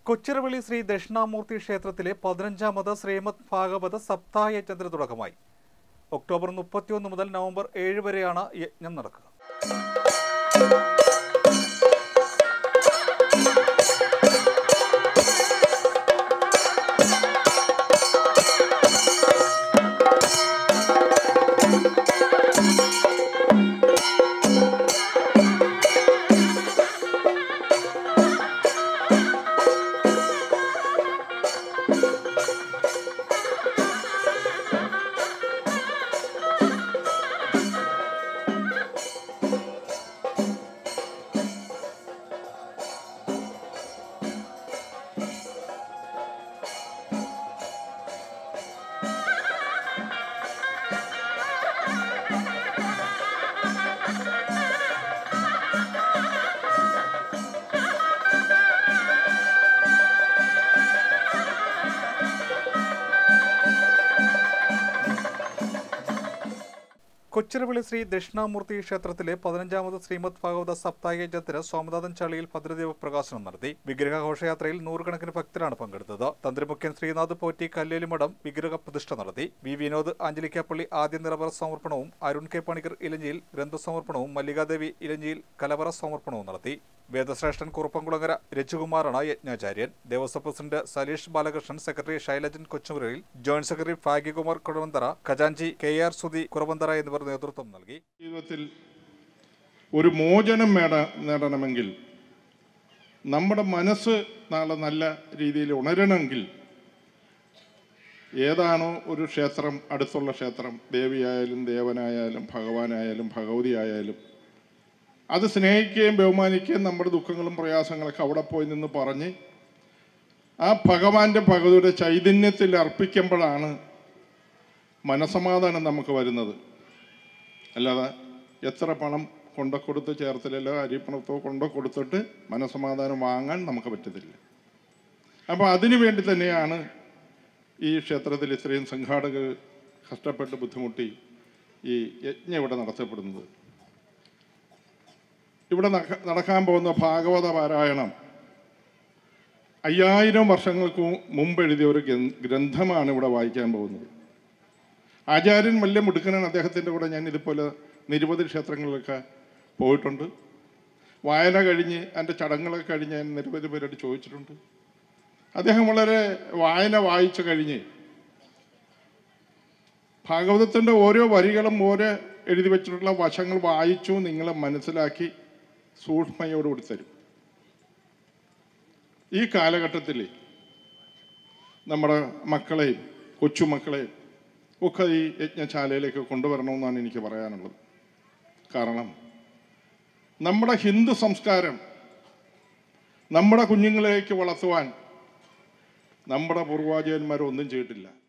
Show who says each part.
Speaker 1: കൊച്ചിറവിളി ശ്രീ ദക്ഷിണാമൂർത്തി ക്ഷേത്രത്തിലെ 15ാമത് ശ്രീമദ് ഭാഗവത സപ്താഹയജ്ഞത്തിന് തുടക്കമായി. ഒക്ടോബർ 31 മുതൽ നവംബർ 7 വരെയാണ് യജ്ഞം നടക്കുക. കൊച്ചിറവിളി ശ്രീ ദക്ഷിണാമൂർത്തി ക്ഷേത്രത്തിലെ 15ാമത് ശ്രീമദ് ഭാഗവത സപ്താഹയജ്ഞത്തിന് സോമനാഥൻ ചളിയിൽ ഭദ്രദീപ പ്രകാശനം നടത്തി. വിഗ്രഹ ഘോഷയാത്രയിൽ നൂറുകണക്കിന് ഭക്തരാണ് പങ്കെടുത്തത്. തന്ത്രിമുഖ്യൻ ശ്രീനാഥ് പോറ്റി കല്ലേലിമഠം വിഗ്രഹ പ്രതിഷ്ഠ നടത്തി. വി വിനോദ് ആഞ്ചലിക്കാപ്പള്ളി ആദ്യ നിറവറ സമർപ്പണവും അരുൺ കെ പണിക്കർ ഇലഞ്ഞിയിൽ ഗ്രന്ഥസമർപ്പണവും മല്ലികാദേവി ഇലഞ്ഞിയിൽ കലവറ സമർപ്പണവും നടത്തി. വേദശ്രേഷ്ഠൻ കുറുപ്പംകുളങ്ങര രജുകുമാറാണ് യജ്ഞാചാര്യൻ. Devaswom president Saleesh Balakrishnan, secretary Shailajan Kochumuriyil, joint secretary Bhagyakumar Kuzhavanthara, ഖജാൻജി KR സുധി കുറവന്തറ എന്നിവർ നേതൃത്വം നൽകി.
Speaker 2: ജീവിതത്തിൽ ഒരു മോചനം നേടണമെങ്കിൽ, നമ്മുടെ മനസ്സ് നാളെ നല്ല രീതിയിൽ ഉണരണമെങ്കിൽ ഏതാണോ ഒരു ക്ഷേത്രം, അടുത്തുള്ള ക്ഷേത്രം, ദേവിയായാലും ദേവനായാലും ഭഗവാനായാലും ഭഗവതിയായാലും അത് സ്നേഹിക്കുകയും ബഹുമാനിക്കുകയും നമ്മുടെ ദുഃഖങ്ങളും പ്രയാസങ്ങളൊക്കെ അവിടെ പോയി നിന്ന് പറഞ്ഞ് ആ ഭഗവാന്റെ ഭഗവതിയുടെ ചൈതന്യത്തിൽ അർപ്പിക്കുമ്പോഴാണ് മനസമാധാനം നമുക്ക് വരുന്നത്. അല്ലാതെ എത്ര പണം കൊണ്ടുകൊടുത്ത് ചേർത്തിലല്ലോ അരിപ്പണത്തോ കൊണ്ടുകൊടുത്തിട്ട് മനസമാധാനം വാങ്ങാൻ നമുക്ക് പറ്റത്തില്ല. അപ്പോൾ അതിനു വേണ്ടി തന്നെയാണ് ഈ ക്ഷേത്രത്തിൽ ഇത്രയും സംഘാടകർ കഷ്ടപ്പെട്ട് ബുദ്ധിമുട്ടി ഈ യജ്ഞം ഇവിടെ നടത്തപ്പെടുന്നത്. ഇവിടെ നടക്കാൻ പോകുന്ന ഭാഗവത പാരായണം 5000 വർഷങ്ങൾക്ക് മുമ്പ് എഴുതിയ ഒരു ഗ്രന്ഥമാണ് ഇവിടെ വായിക്കാൻ പോകുന്നത്. ആചാര്യൻ വലിയ മിടുക്കനാണ്. അദ്ദേഹത്തിൻ്റെ കൂടെ ഞാൻ ഇതുപോലെ നിരവധി ക്ഷേത്രങ്ങളിലൊക്കെ പോയിട്ടുണ്ട്. വായന കഴിഞ്ഞ് അതിൻ്റെ ചടങ്ങുകളൊക്കെ കഴിഞ്ഞ് ഞാൻ നിരവധി പേരോട് ചോദിച്ചിട്ടുണ്ട്. അദ്ദേഹം വളരെ വായിച്ചു കഴിഞ്ഞ് ഭാഗവതത്തിൻ്റെ ഓരോ വരികളും ഓരോ എഴുതി വെച്ചിട്ടുള്ള വശങ്ങൾ വായിച്ചു നിങ്ങളെ മനസ്സിലാക്കി സൂക്ഷ്മയോടുകൂടി തരും. ഈ കാലഘട്ടത്തിൽ നമ്മുടെ മക്കളെയും കൊച്ചുമക്കളെയും ഒക്കെ ഈ യജ്ഞശാലയിലേക്ക് കൊണ്ടുവരണമെന്നാണ് എനിക്ക് പറയാനുള്ളത്. കാരണം നമ്മുടെ ഹിന്ദു സംസ്കാരം നമ്മുടെ കുഞ്ഞുങ്ങളിലേക്ക് വളർത്തുവാൻ നമ്മുടെ പൂർവാചാര്യന്മാരൊന്നും ചെയ്തിട്ടില്ല.